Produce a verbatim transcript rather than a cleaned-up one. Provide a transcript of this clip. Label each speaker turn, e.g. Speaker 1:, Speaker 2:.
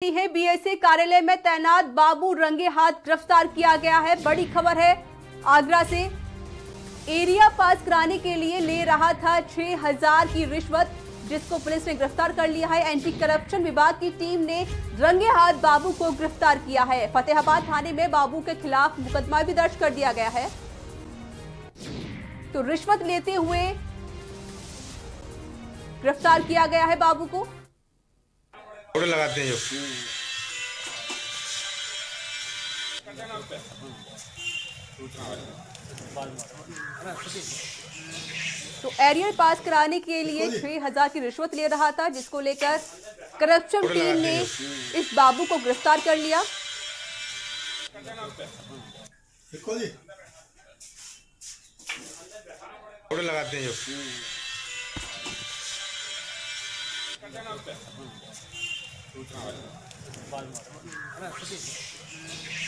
Speaker 1: मिली है। बीएसए कार्यालय में तैनात बाबू रंगे हाथ गिरफ्तार किया गया है। बड़ी खबर है आगरा से। एरिया पास कराने के लिए ले रहा था छह हजार की रिश्वत, जिसको पुलिस ने गिरफ्तार कर लिया है। एंटी करप्शन विभाग की टीम ने रंगे हाथ बाबू को गिरफ्तार किया है। फतेहाबाद थाने में बाबू के खिलाफ मुकदमा भी दर्ज कर दिया गया है। तो रिश्वत लेते हुए गिरफ्तार किया गया है बाबू को।
Speaker 2: लगाते हैं
Speaker 1: तो एरियल पास कराने के लिए छह हजार की रिश्वत ले रहा था, जिसको लेकर करप्शन टीम ने इस बाबू को गिरफ्तार कर लिया।
Speaker 2: लगाते हैं
Speaker 3: सूचना